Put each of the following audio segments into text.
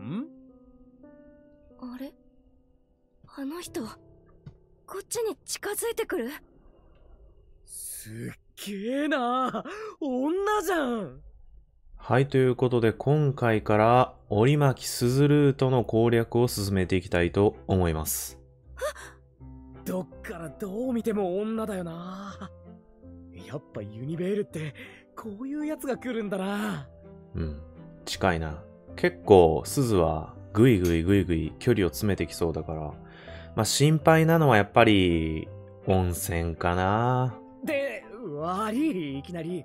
あれ、あの人こっちに近づいてくる。 すっげえな、女じゃん。 はい、ということで今回から折巻すずルートの攻略を進めていきたいと思います。 どっからどう見ても女だよな。やっぱユニベールってこういうやつが来るんだな。 うん、近いな。結構すずはぐいぐい距離を詰めてきそうだから、まあ心配なのはやっぱり温泉かな。 で、悪い、いきなり。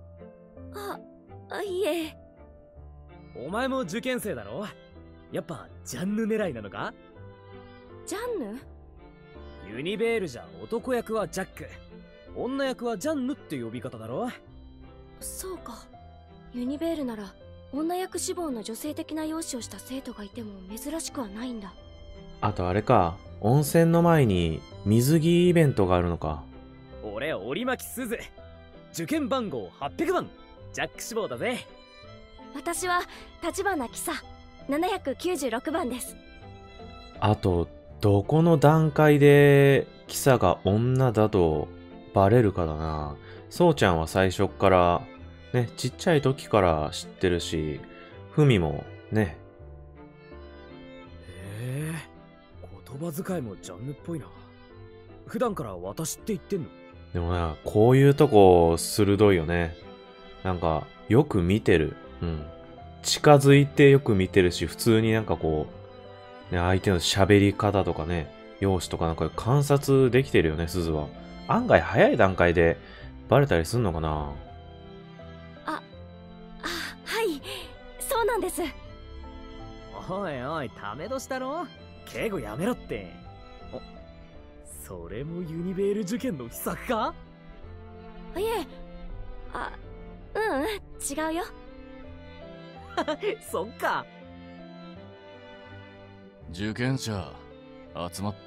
いえ。 お前も受験生だろ。やっぱジャンヌ狙いなのか。 ジャンヌ？ ユニベールじゃ男役はジャック、女役はジャンヌって呼び方だろ。 そうか。ユニベールなら女役志望の女性的な容姿をした生徒がいても珍しくはないんだ。 あとあれか、温泉の前に水着イベントがあるのか。 俺折巻すず、受験番号800番、ジャック志望だぜ。 私は立花キサ796番です。 あとどこの段階でキサが女だとバレるかだな。そうちゃんは最初っからね、ちっちゃい時から知ってるし、ふみもね。 へえ、言葉遣いもジャンヌっぽいな。普段から私って言ってんの？ でもな、こういうとこ鋭いよね。なんかよく見てる。うん。近づいてよく見てるし、普通になんかこう、ね、相手の喋り方とかね、容姿とかなんか観察できてるよね、すずは。案外早い段階でバレたりすんのかな。 はい、そうなんです。 おいおい、ため年だろ。敬語やめろって。それもユニベール受験の秘策か？ いえ、違うよ。 そっか。 受験者集まって。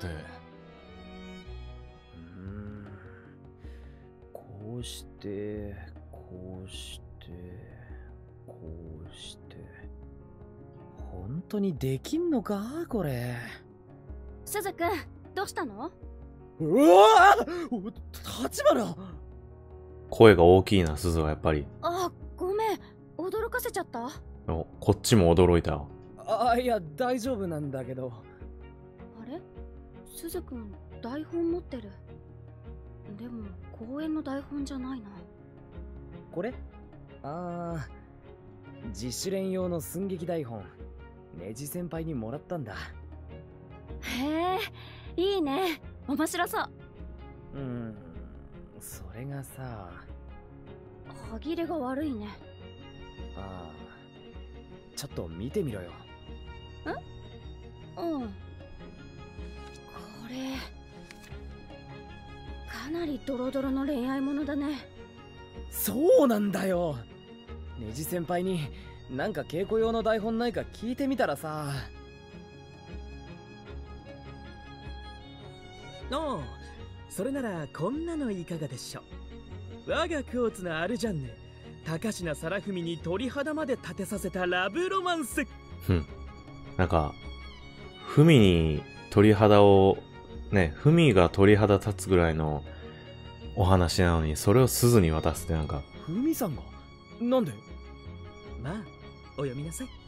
こうしてこうしてこうして、本当にできんのかこれ。 すずくん、どうしたの？ うわぁ、立花。 声が大きいな、すずはやっぱり。 ごめん、驚かせちゃった？ こっちも驚いた。 いや、大丈夫なんだけど。 あれ？すずくん、台本持ってる。でも、公演の台本じゃないな。 これ？自主練用の寸劇台本。ネジ先輩にもらったんだ。 へえ、いいね。面白そう。 それがさ。 歯切れが悪いね。 ちょっと見てみろよ。 これかなりドロドロの恋愛ものだね。 そうなんだよ。ネジ先輩になんか稽古用の台本ないか聞いてみたらさ。それならこんなのいかがでしょう。我がクォーツのアルジャンヌ、高階貞文に鳥肌まで立てさせたラブロマンス。 なんかふみに鳥肌をね、ふみが鳥肌立つぐらいのお話なのに、それをすずに渡すってなんか。 ふみさんがなんで？まあお読みなさい。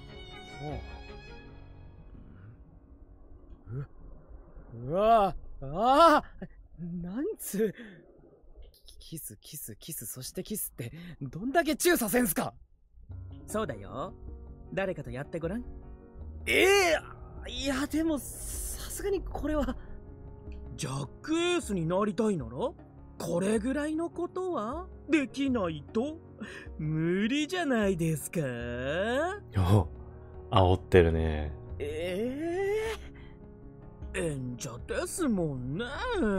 うわなんつキスキスキス、そしてキスってどんだけチューさせんすか？そうだよ、誰かとやってごらん。いやでもさすがにこれは。ジャックエースになりたいならこれぐらいのことはできないと無理じゃないですか？ 煽ってるね。 演者ですもんね。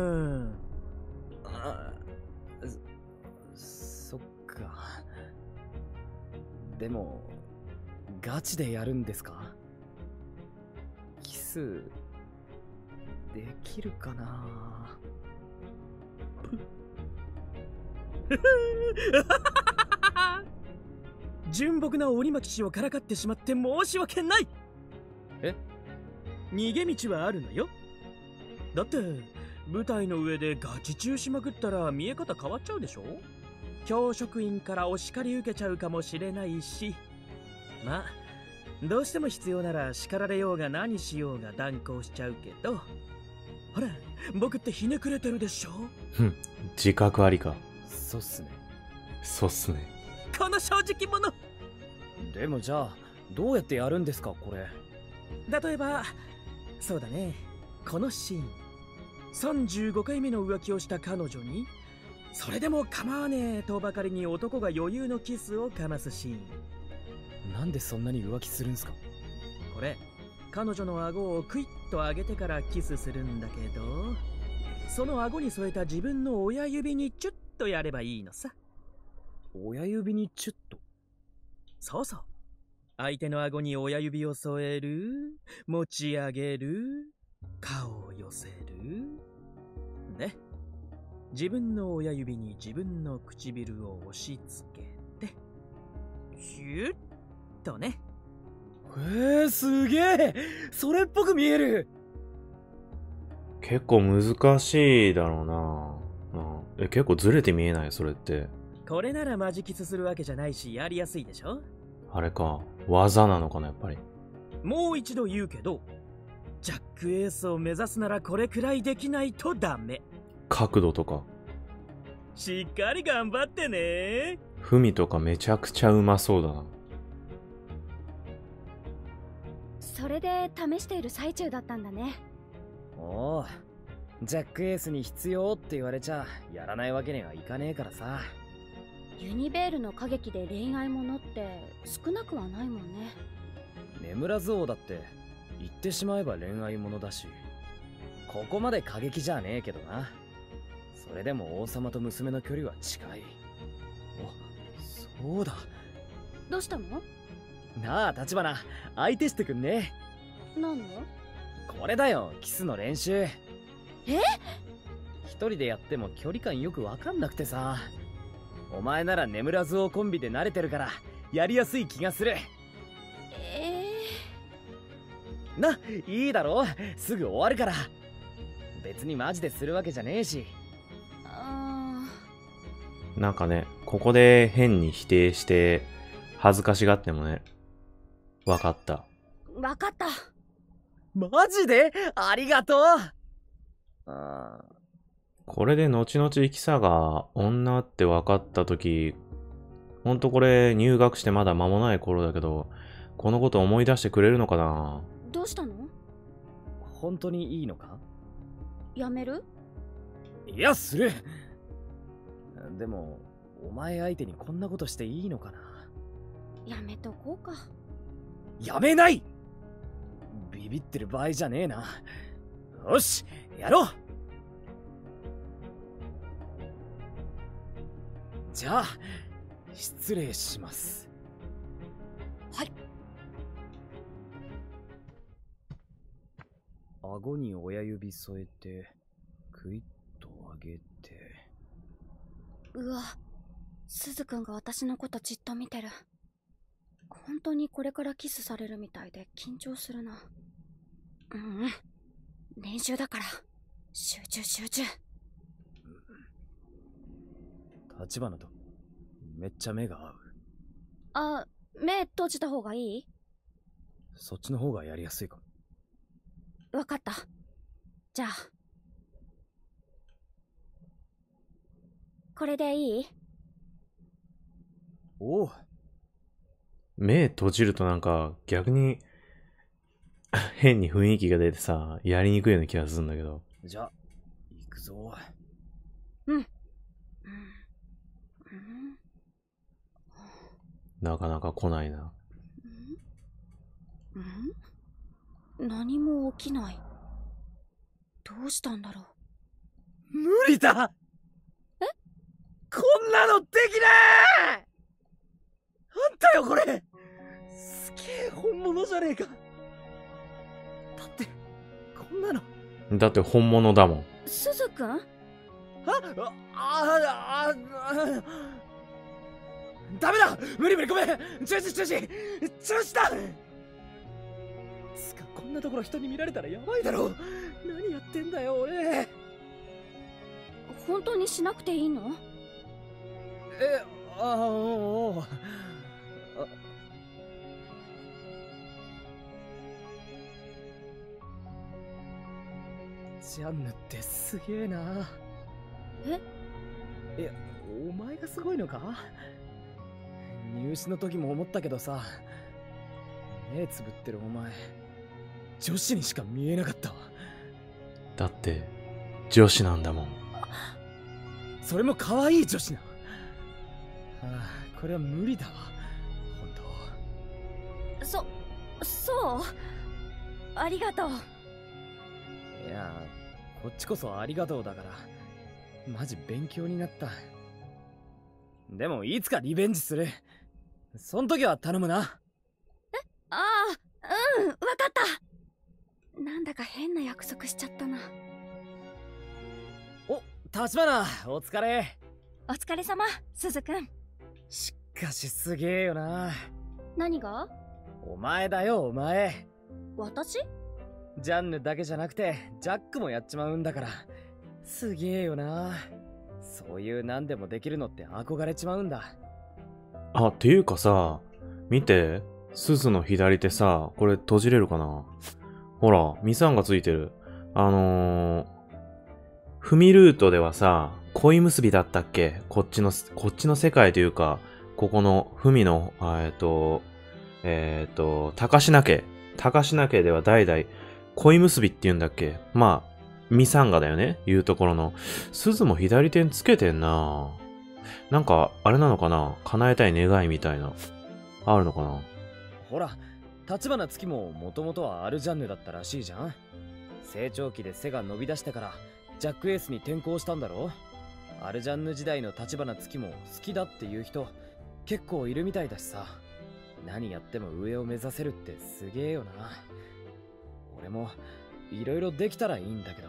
そっか。でもガチでやるんですか？キスできるかな？純朴な折巻氏をからかってしまって申し訳ない。 え？ 逃げ道はあるのよ。だって舞台の上でガチ中しまくったら見え方変わっちゃうでしょ。教職員からお叱り受けちゃうかもしれないし、まあどうしても必要なら叱られようが何しようが断行しちゃうけど、ほら僕ってひねくれてるでしょ。 ふん、自覚ありか。 そうっすね。 そうっすね。 この正直者。 でもじゃあどうやってやるんですかこれ。 例えばそうだね、このシーン、35回目の浮気をした彼女にそれでも構わねえとばかりに男が余裕のキスをかますシーン。 なんでそんなに浮気するんすか？ これ彼女の顎をクイッと上げてからキスするんだけど、その顎に添えた自分の親指にチュッとやればいいのさ。 親指にチュッと。 そうそう、相手の顎に親指を添える、持ち上げる、顔を寄せるで、自分の親指に自分の唇を押し付けてシュッとね。 すげえ、それっぽく見える。 結構難しいだろうな。うん、結構ずれて見えないそれって。 これならマジキスするわけじゃないしやりやすいでしょ。 あれか、技なのかなやっぱり。 もう一度言うけど、ジャックエースを目指すならこれくらいできないとダメ。 角度とか。 しっかり頑張ってね。 ふみとかめちゃくちゃうまそうだな。 それで試している最中だったんだね。 おお、ジャックエースに必要って言われちゃやらないわけにはいかねえからさ。 ユニベールの歌劇で恋愛ものって少なくはないもんね。 眠らず王だって言ってしまえば恋愛ものだし、ここまで過激じゃねえけどな。それでも王様と娘の距離は近い。お、そうだ。 どうしたの？ なあ立花、相手してくんね。 何の？ これだよ、キスの練習。 え？ 一人でやっても距離感よくわかんなくてさ。お前なら眠らず王コンビで慣れてるからやりやすい気がする。な、いいだろ、すぐ終わるから。別にマジでするわけじゃねえし。 なんかね、ここで変に否定して恥ずかしがってもね。わかった。 わかった。 マジでありがとう。 これで後々イキサが女って分かったとき、ほんとこれ入学してまだ間もない頃だけど、このこと思い出してくれるのかな？ どうしたの？ 本当にいいのか？ やめる？ いや、する。でもお前相手にこんなことしていいのかな？ やめとこうか。 やめない！ビビってる場合じゃねえな。よし、やろう。じゃあ失礼します。 はい。 顎に親指添えてクイッと上げて。 うわ、すずくんが私のことじっと見てる。本当にこれからキスされるみたいで緊張するな。練習だから集中集中。 立花とめっちゃ目が合う。 あ、目閉じた方がいい？ そっちの方がやりやすいかも。 わかった。じゃあこれでいい？ おう。 目閉じるとなんか逆に変に雰囲気が出てさ、やりにくいような気がするんだけど。 じゃあ行くぞ。 なかなか来ないな。 何も起きない。どうしたんだろう。 無理だ。 え？ こんなのできねえ。あんたよこれ。すげえ本物じゃねえか。だってこんなの。 だって本物だもん。 すずくん？ ダメだ。無理ごめん。中止だ。 つかこんなところ人に見られたらやばいだろ。何やってんだよ俺。 本当にしなくていいの？ おう。ジャンヌってすげえな。いや、お前がすごいのか？入試の時も思ったけどさ、目つぶってるお前、女子にしか見えなかったわ。 だって女子なんだもん。 それも可愛い女子な。これは無理だわ、本当。 そうありがとう。 いや、こっちこそありがとうだから、マジ勉強になった。でもいつかリベンジする。そん時は頼むな。 わかった。なんだか変な約束しちゃったな。 お、橘、お疲れ。 お疲れ様、鈴くん。 しかしすげえよな。 何が？ お前だよ、お前。 私？ ジャンヌだけじゃなくてジャックもやっちまうんだから、すげえよな。そういう何でもできるのって憧れちまうんだ。 あ、っていうかさ、見て。鈴の左手さ、これ閉じれるかな？ほら、ミサンがついてる。踏みルートではさ、恋結びだったっけ？こっちの世界というか、ここの、文の、高階家では代々、恋結びって言うんだっけ？まあ、ミサンガだよね？いうところの。鈴も左手につけてんな。なんか、あれなのかな？叶えたい願いみたいな。あるのかな？ ほら、橘月ももともとはアルジャンヌだったらしいじゃん。成長期で背が伸び出してからジャックエースに転向したんだろ。アルジャンヌ時代の橘月も好きだっていう人結構いるみたいだしさ。何やっても上を目指せるってすげえよな。俺もいろいろできたらいいんだけど。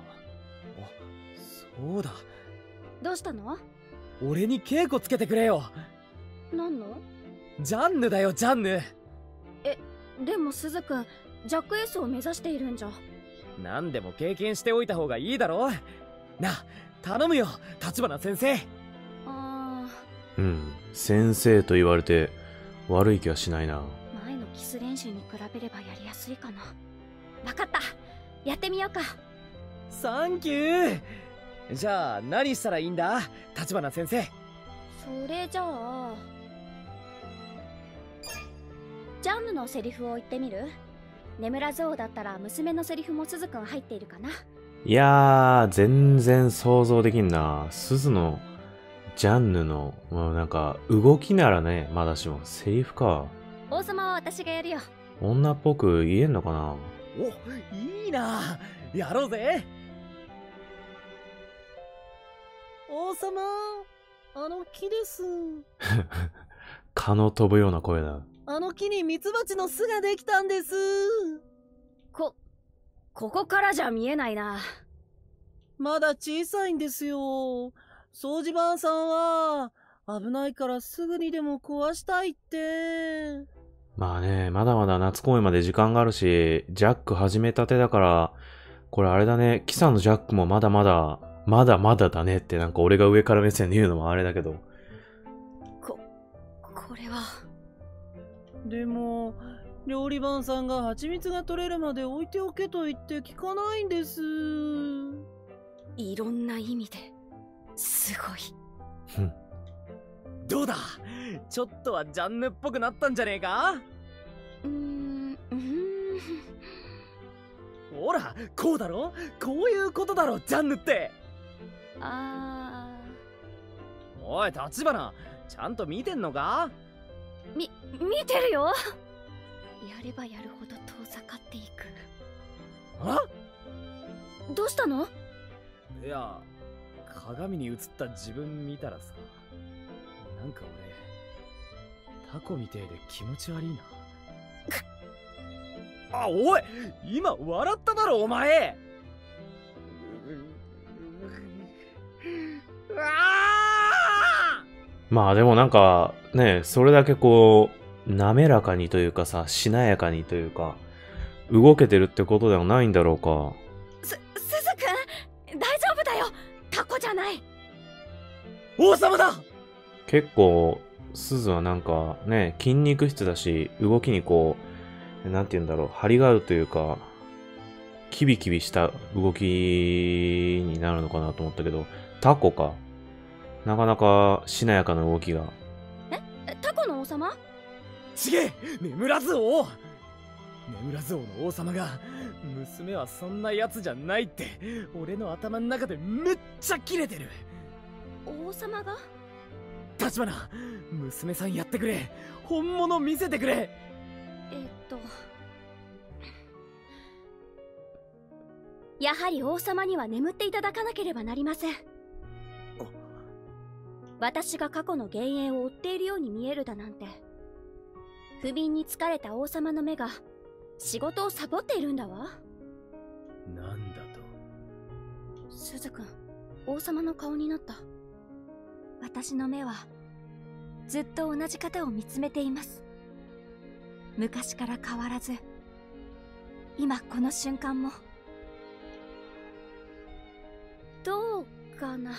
そうだ、 どうしたの？ 俺に稽古つけてくれよ。 何の？ ジャンヌだよ、ジャンヌ。 でも鈴くん、ジャックエースを目指しているんじゃ。 何でも経験しておいた方がいいだろ。な、頼むよ、橘先生。 うん、先生と言われて悪い気はしないな。 前のキス練習に比べればやりやすいかな。わかった、やってみようか。 サンキュー。じゃあ何したらいいんだ、橘先生。 それじゃあジャンヌのセリフを言ってみる？眠らず王だったら娘のセリフも鈴くん入っているかな。 いやー、全然想像できんな。鈴のジャンヌの、なんか動きならね、まだしもセリフか。 王様は私がやるよ。 女っぽく言えんのかな。 お、いいな、やろうぜ。 王様、あの木です。 蚊の飛ぶような声だ。 あの木にミツバチの巣ができたんです。 ここからじゃ見えないな。 まだ小さいんですよ。掃除番さんは危ないからすぐにでも壊したいって。 まあね、まだまだ夏公演まで時間があるし、ジャック始めたてだから、これあれだね、キサのジャックもまだまだだねって、なんか俺が上から目線で言うのもあれだけど。 これは。 でも、料理番さんが蜂蜜が取れるまで置いておけと言って聞かないんです。 いろんな意味ですごい。 どうだ、ちょっとはジャンヌっぽくなったんじゃねえか。ほら、こうだろ、こういうことだろ、ジャンヌって。おい、橘、ちゃんと見てんのか？ 見てるよ。やればやるほど遠ざかっていく。 あ？ どうしたの？ いや、鏡に映った自分見たらさ、なんか俺タコみてえで気持ち悪いな。あ、おい、今笑っただろお前。 まあでもなんかね、それだけこう滑らかにというかさ、しなやかにというか、 動けてるってことではないんだろうか。 すずくん、大丈夫だよ。タコじゃない。 王様だ。 結構、すずはなんかね、筋肉質だし、動きにこう、なんて言うんだろう、張りがあるというか、キビキビした動きになるのかなと思ったけど、タコか。なかなかしなやかな動きが。 タコの王様？ ちげえ、眠らず王。眠らず王の王様が、娘はそんなやつじゃないって俺の頭の中でめっちゃキレてる。 王様が？ 立花、娘さんやってくれ。本物見せてくれ。 やはり王様には眠っていただかなければなりません。私が過去の幻影を追っているように見えるだなんて。不眠に疲れた王様の目が仕事をサボっているんだわ。 なんだと。 すずくん、王様の顔になった。私の目はずっと同じ方を見つめています。昔から変わらず、今この瞬間も。どうかな。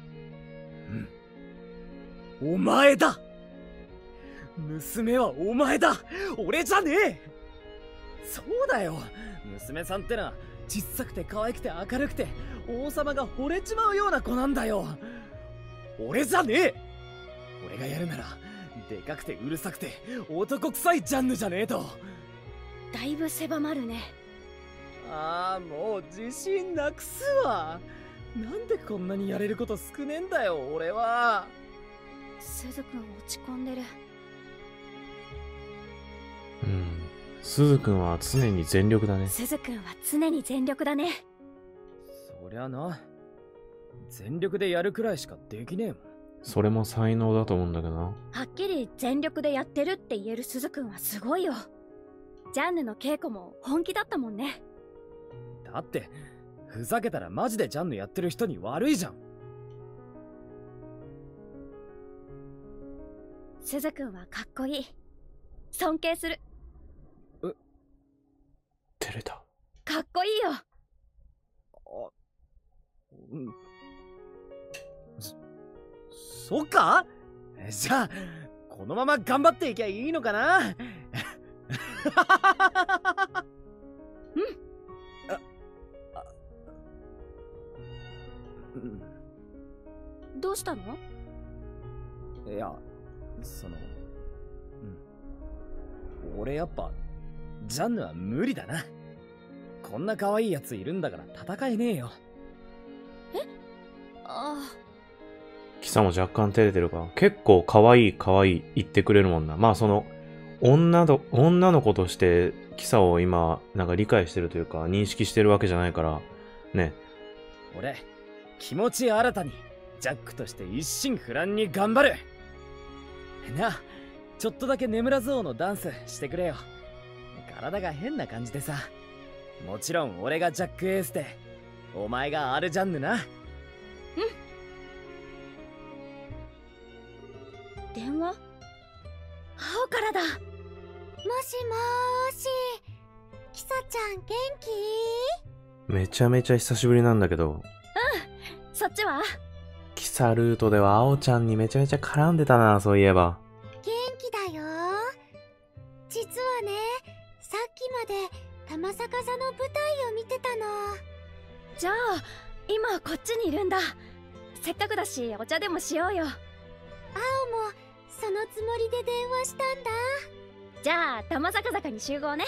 お前だ。娘はお前だ。俺じゃねえ。そうだよ、娘さんってのは小さくて可愛くて明るくて王様が惚れちまうような子なんだよ。俺じゃねえ。俺がやるならでかくてうるさくて男臭いジャンヌじゃねえと。 だいぶ狭まるね。 ああ、もう自信なくすわ。なんでこんなにやれること少ねえんだよ俺は。 すずくん落ち込んでる。 すずくんは常に全力だね。 すずくんは常に全力だね。 そりゃな、全力でやるくらいしかできねえもん。 それも才能だと思うんだけどな。 はっきり全力でやってるって言えるすずくんはすごいよ。ジャンヌの稽古も本気だったもんね。 だってふざけたらマジでジャンヌやってる人に悪いじゃん。 すずくんはかっこいい。尊敬する。 照れた。 かっこいいよ。 そっか。じゃあこのまま頑張っていきゃいいのかな。 どうしたの？ いや、俺やっぱジャンヌは無理だな。こんな可愛いやついるんだから戦えねえよ。 キサも若干照れてるか。結構可愛い可愛い言ってくれるもんな。まあその女の子としてキサを今なんか理解してるというか認識してるわけじゃないからね。 俺気持ち新たにジャックとして一心不乱に頑張るなあ。ちょっとだけ眠らず王のダンスしてくれよ。体が変な感じでさ。もちろん俺がジャックエースでお前がアルジャンヌな。 電話？青からだ。もしもーし、キサちゃん元気？ めちゃめちゃ久しぶりなんだけど。 そっちは？ キサルートでは青ちゃんにめちゃめちゃ絡んでたな、そういえば。 元気だよ。実はね、さっきまで玉逆さの舞台を見てたの。 じゃあ今こっちにいるんだ。せっかくだしお茶でもしようよ。 青もそのつもりで電話したんだ。 じゃあ玉坂坂に集合ね。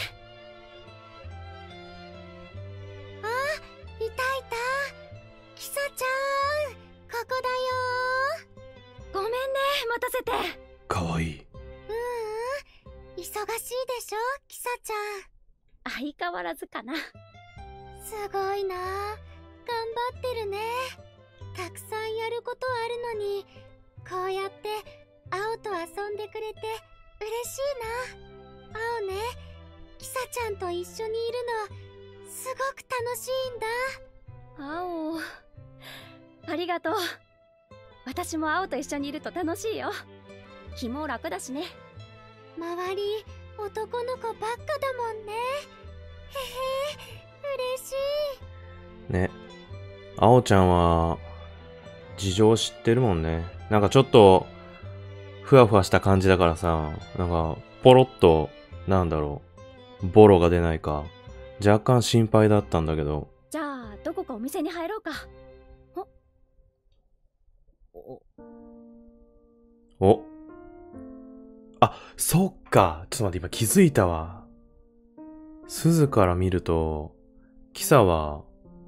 いたいた。キサちゃん、ここだよ。 ごめんね、待たせて。 かわいい。 忙しいでしょ、キサちゃん。 相変わらずかな。 すごいな。頑張ってるね。たくさんやることあるのに、こうやって青と遊んでくれて嬉しいな。青ね、キサちゃんと一緒にいるのすごく楽しいんだ。 青、ありがとう。私も青と一緒にいると楽しいよ。気も楽だしね。 周り男の子ばっかだもんね。 嬉しい。 ね。あおちゃんは、事情知ってるもんね。なんかちょっと、ふわふわした感じだからさ、なんか、ポロッと、なんだろう、ボロが出ないか、若干心配だったんだけど。 じゃあどこかお店に入ろうか。 お。あ、そっか。ちょっと待って、今気づいたわ。鈴から見ると、キサは、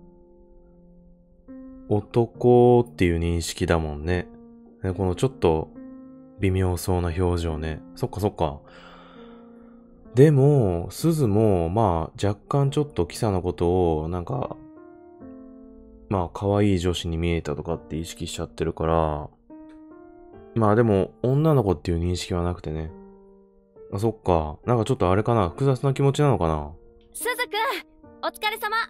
男っていう認識だもんね。ね、このちょっと微妙そうな表情ね。そっかそっか。でも、鈴も、まあ、若干ちょっとキサのことを、なんか、まあ、可愛い女子に見えたとかって意識しちゃってるから、まあでも、女の子っていう認識はなくてね。あ、そっか。なんかちょっとあれかな。複雑な気持ちなのかな。 すずくん、お疲れ様。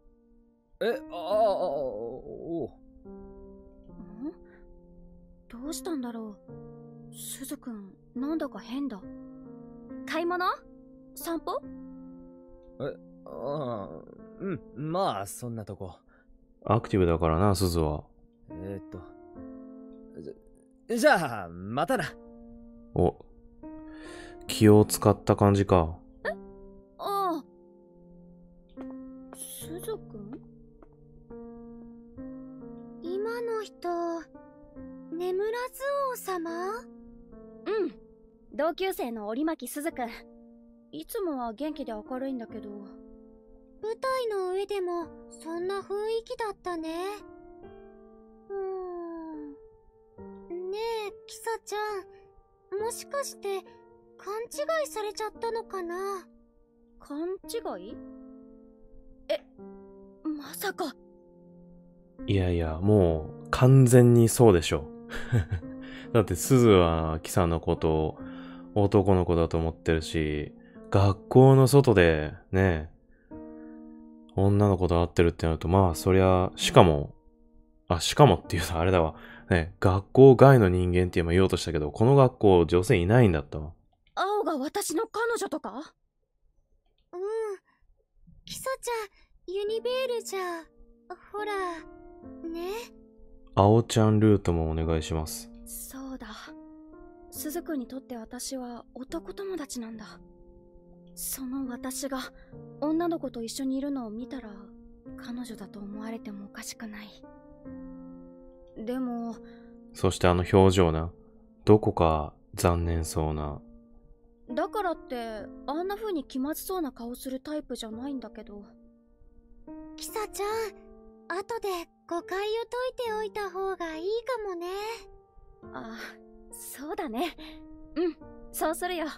どうしたんだろう。すずくん、なんだか変だ。買い物？散歩？ まあ、そんなとこ。 アクティブだからな、鈴は。 じゃあ、またな。 お、気を使った感じか。 ああ。すずくん？ 今の人、眠らず王様？ うん。同級生の折巻すずくん。いつもは元気で明るいんだけど。 舞台の上でもそんな雰囲気だったね。ねえ、キサちゃん、もしかして勘違いされちゃったのかな？ 勘違い？まさか。 いやいや、もう完全にそうでしょ。だって鈴はキサのことを男の子だと思ってるし、学校の外でね、女の子と会ってるってなると、まあそりゃ、しかもっていうのはあれだわ。ね、学校外の人間って今言おうとしたけど、この学校女性いないんだったわ。 青が私の彼女とか？ うん。キサちゃん、ユニベールじゃ、ほら、ね。 青ちゃんルートもお願いします。 そうだ。鈴くんにとって私は男友達なんだ。その私が女の子と一緒にいるのを見たら彼女だと思われてもおかしくない。でも、 そしてあの表情な。どこか残念そうな。 だからってあんな風に気まずそうな顔するタイプじゃないんだけど。 キサちゃん、後で誤解を解いておいた方がいいかもね。 あ、そうだね。うん、そうするよ。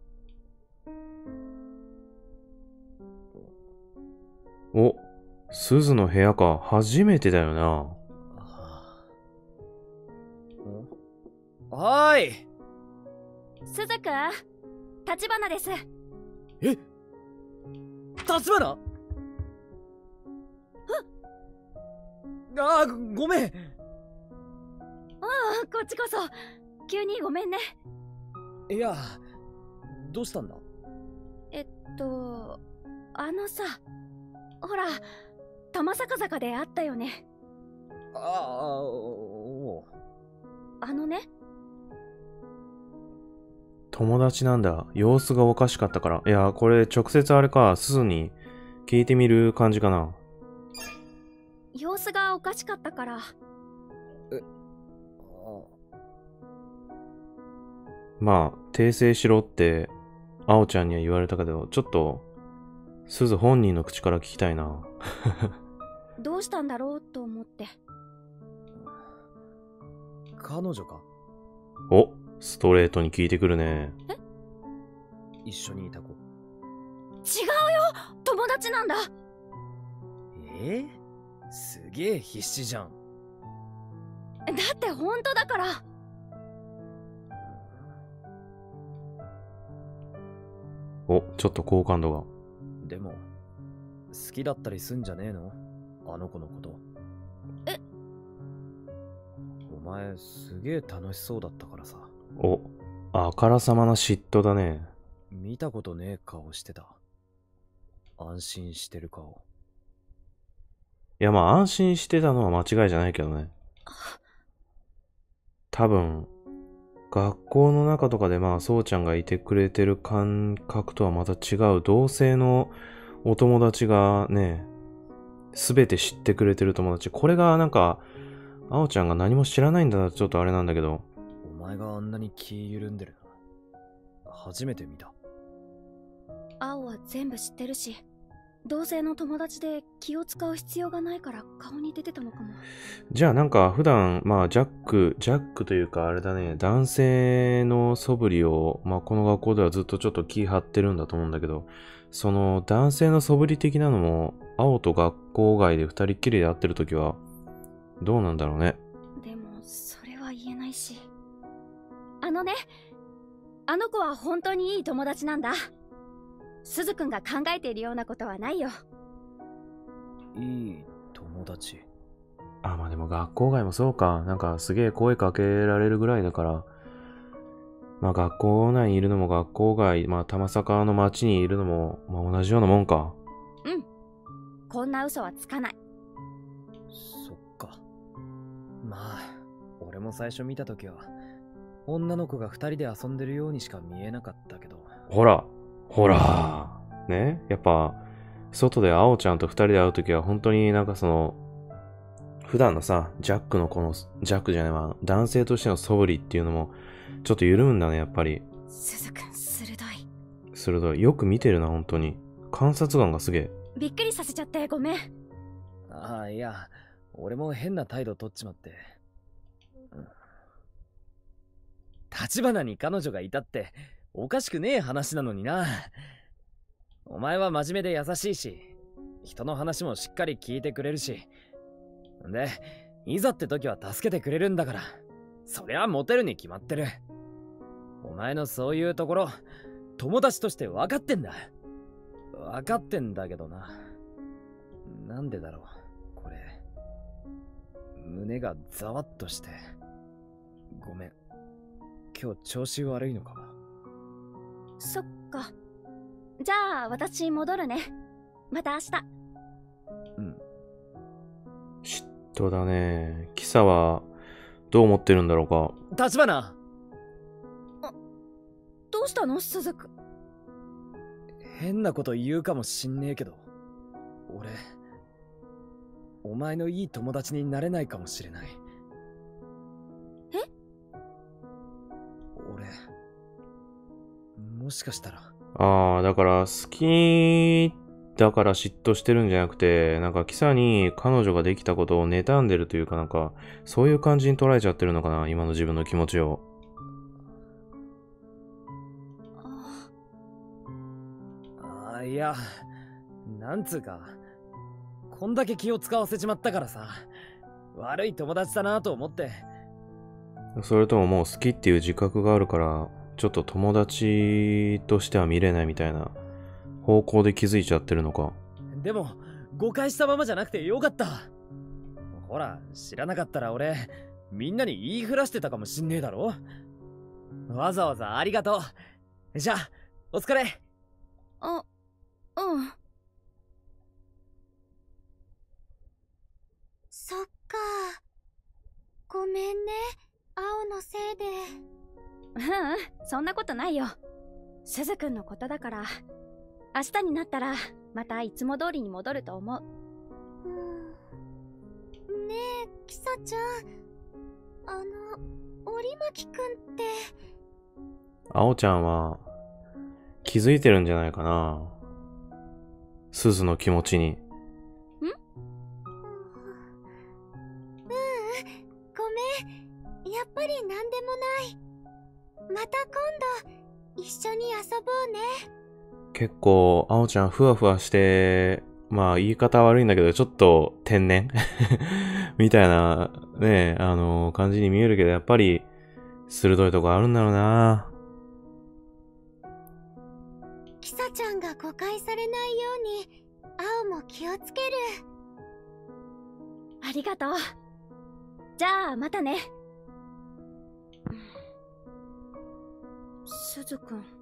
お、鈴の部屋か。初めてだよな。 はーい。 鈴くん、立花です。 え？立花？ごめん。 ああ、こっちこそ。急にごめんね。 いや、どうしたんだ？ あのさ、ほら、玉坂坂で会ったよね。あのね。 友達なんだ。様子がおかしかったから。いや、これ直接あれか、鈴に聞いてみる感じかな。 様子がおかしかったから。 まあ、訂正しろって、青ちゃんには言われたけど、ちょっと、鈴本人の口から聞きたいな。 どうしたんだろうと思って。 彼女か？ お、ストレートに聞いてくるね。 一緒にいた子。 違うよ、友達なんだ。 すげえ必死じゃん。 だって本当だから。 お、ちょっと好感度が。 でも、好きだったりすんじゃねえの？あの子のこと。お前、すげえ楽しそうだったからさ。 お、あからさまな嫉妬だね。 見たことねえ顔してた。 安心してる顔。 いや、まあ安心してたのは間違いじゃないけどね。多分、学校の中とかでまあ、そうちゃんがいてくれてる感覚とはまた違う同性のお友達がね、すべて知ってくれてる友達。これがなんか、あおちゃんが何も知らないんだな、ちょっとあれなんだけど。 お前があんなに気緩んでるな。初めて見た。 青は全部知ってるし、同性の友達で気を使う必要がないから顔に出てたのかも。 じゃあなんか普段、まあジャックというかあれだね、男性の素振りを、まあこの学校ではずっとちょっと気張ってるんだと思うんだけど、その男性の素振り的なのも、青と学校外で二人っきりで会ってるときは、どうなんだろうね。 でも、それは言えないし。あのね、あの子は本当にいい友達なんだ。鈴くんが考えているようなことはないよ。 いい友達。 あ、まあでも学校外もそうか。なんかすげえ声かけられるぐらいだから、まあ学校内にいるのも学校外、まあ玉坂の町にいるのも、まあ同じようなもんか。 うん。こんな嘘はつかない。 そっか。まあ、俺も最初見たときは、女の子が二人で遊んでるようにしか見えなかったけど。 ほら。ね、やっぱ、外で青ちゃんと二人で会うときは本当になんかその、普段のさ、ジャックじゃないわ、男性としての素振りっていうのも、ちょっと緩むんだね、やっぱり。 鈴くん、鋭い。 鋭い。よく見てるな、本当に。観察眼がすげえ。 びっくりさせちゃってごめん。 ああ、いや、俺も変な態度取っちまって。立花に彼女がいたって、おかしくねえ話なのにな。お前は真面目で優しいし、人の話もしっかり聞いてくれるし。で、いざって時は助けてくれるんだから、そりゃモテるに決まってる。お前のそういうところ、友達として分かってんだ。分かってんだけどな。なんでだろう、これ。胸がざわっとして。ごめん。今日調子悪いのかも。 そっか。じゃあ私戻るね。また明日。 うん。 嫉妬だね。キサはどう思ってるんだろうか。 立花！ どうしたの鈴くん。 変なこと言うかもしんねえけど、俺、お前のいい友達になれないかもしれない。 え？ 俺、もしかしたら。 ああ、だから好きだから嫉妬してるんじゃなくて、なんかキサに彼女ができたことを妬んでるというかなんか、そういう感じに捉えちゃってるのかな、今の自分の気持ちを。 いや、なんつうか、こんだけ気を使わせちまったからさ、悪い友達だなと思って。 それとももう好きっていう自覚があるから、ちょっと友達としては見れないみたいな方向で気づいちゃってるのか。 でも、誤解したままじゃなくてよかった。ほら、知らなかったら俺、みんなに言いふらしてたかもしんねえだろ。わざわざありがとう。じゃあ、お疲れ。 うん。 そっか。ごめんね、青のせいで。 そんなことないよ。鈴くんのことだから、明日になったらまたいつも通りに戻ると思う。 ねえ、キサちゃん、折巻くんって。 青ちゃんは気づいてるんじゃないかな、鈴の気持ちに。 ごめん、やっぱりなんでもない。また今度一緒に遊ぼうね。 結構青ちゃんふわふわして、まあ言い方悪いんだけどちょっと天然みたいなね、感じに見えるけど、やっぱり鋭いとこあるんだろうな。 キサちゃんが誤解されないように青も気をつける。 ありがとう。じゃあまたね。鈴くん。